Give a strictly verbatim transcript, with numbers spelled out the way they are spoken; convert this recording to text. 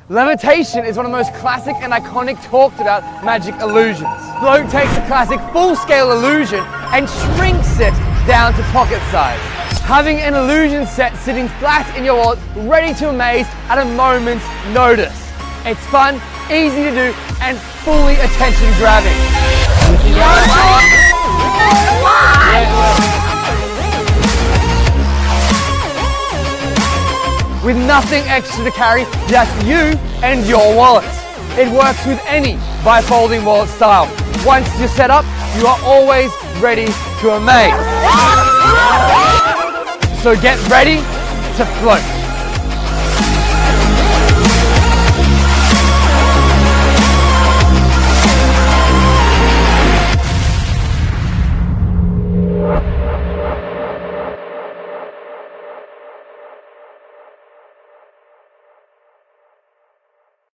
Levitation is one of the most classic and iconic talked about magic illusions. Float takes the classic full-scale illusion and shrinks it down to pocket size. Having an illusion set sitting flat in your wallet, ready to amaze at a moment's notice. It's fun, easy to do, and fully attention-grabbing. With nothing extra to carry, just you and your wallet. It works with any bifolding wallet style. Once you're set up, you are always ready to amaze. So get ready to float.